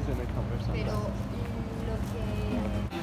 Pero lo que...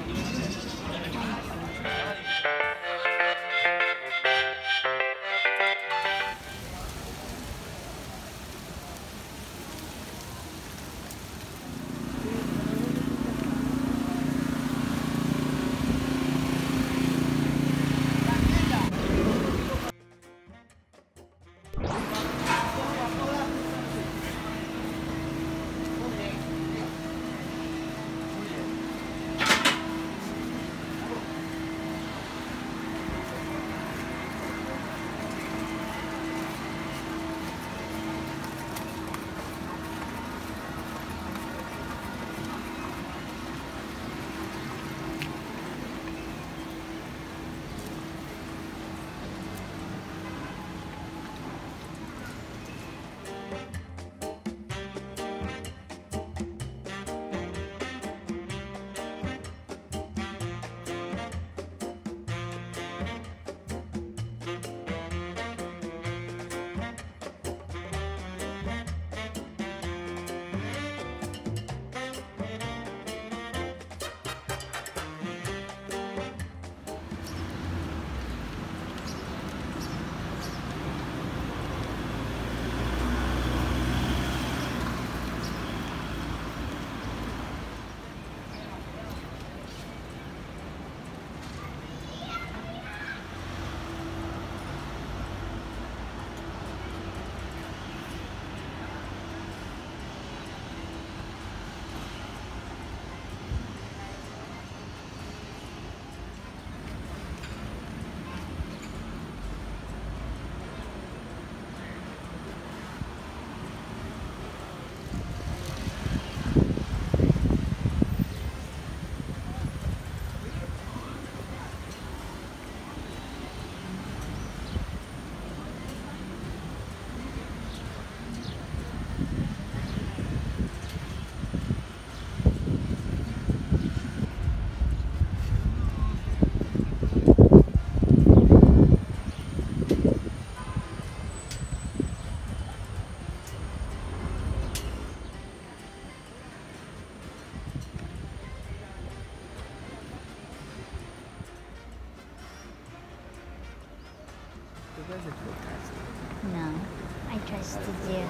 No, I trusted you.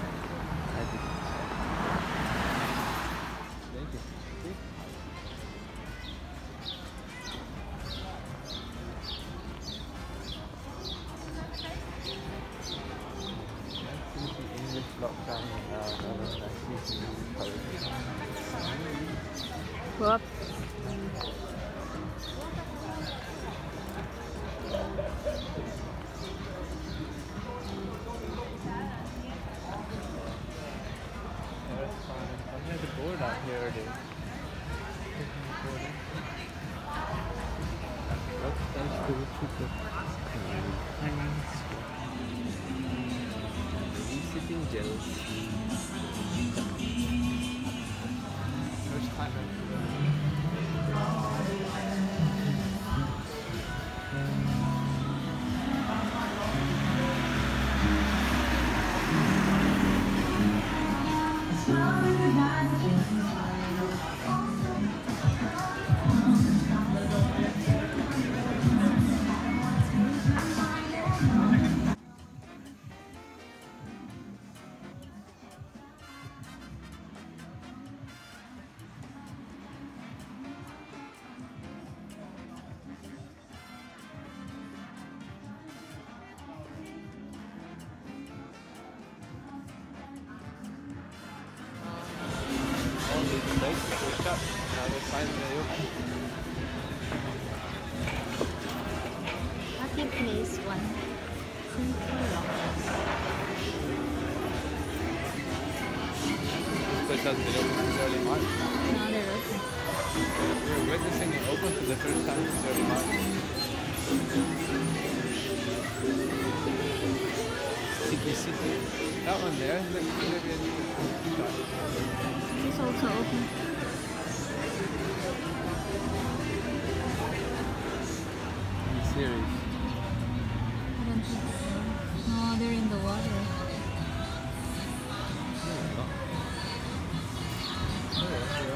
Whoops. Out here already. Sitting gels. First time Happy place one. Because they open since early March. No, they're open. We're witnessing it open for the first time since early March. Sticky City. That one there is like It's also open. Series. I don't think so. No, they're in the water. Yeah.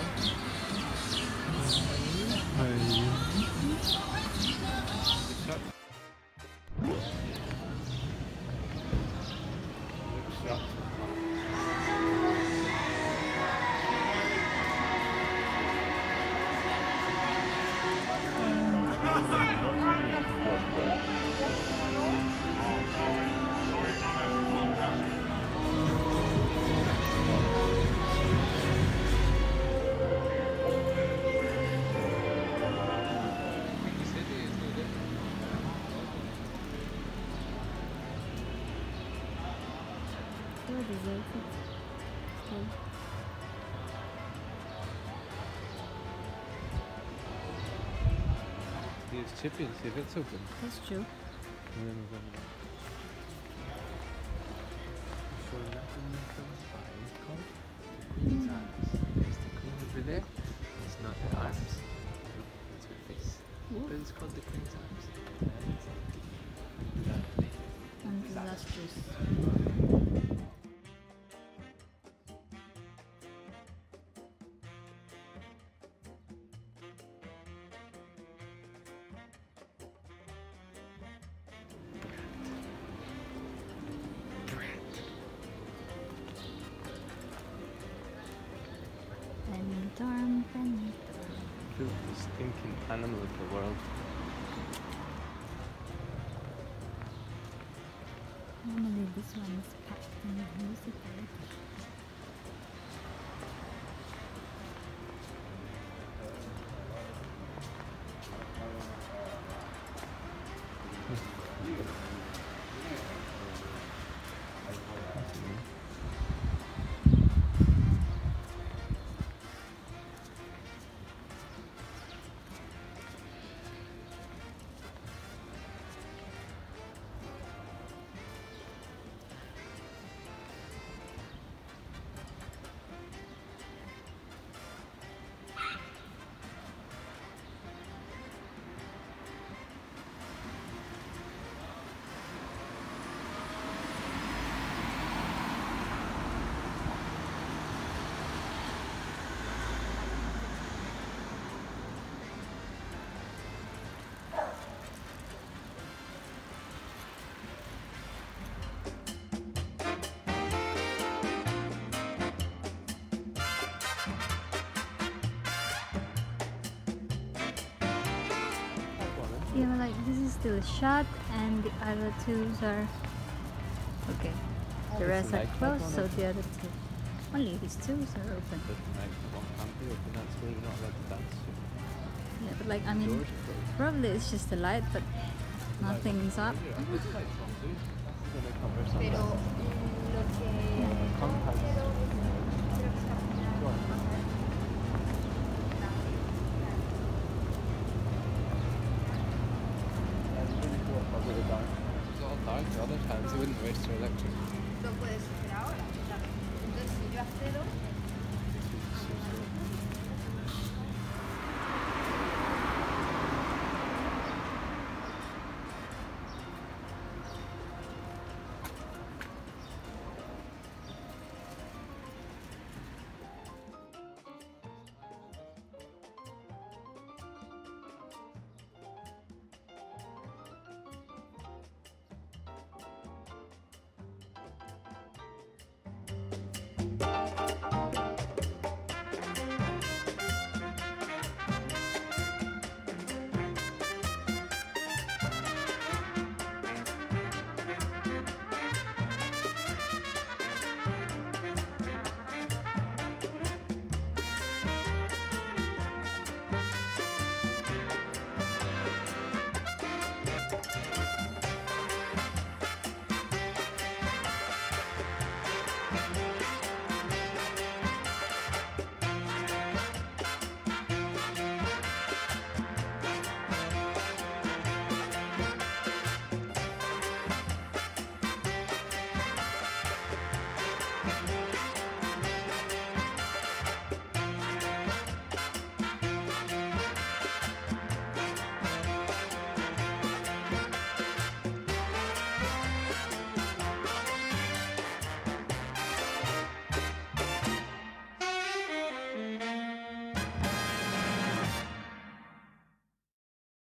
It's chippy, see if it's open. That's true. And then we're gonna show you that one it's called Queen's Arms. There's the Queen over there. It's not her arms. It's her face. Ooh. But it's called the Queen's Arms. And it's lovely. And disastrous. Pentorm, pentorm. Kill the stinking animal of the world. Normally this one is packed in music. Yeah, but like this is still shut and the other two are okay. The rest are closed, so the other two. Only these two are open. But tonight one can't be open, that's where you're not allowed to dance. Yeah, but like I mean, Doors are closed. probably it's just the light, but nothing's up. This light's on too. This is gonna cover some. Pero lo que Compact. Go on. That's really cool, probably the dark. It's all dark the other times, it wouldn't waste your electric. Lo puedes hacer ahora. Entonces, si yo accedo,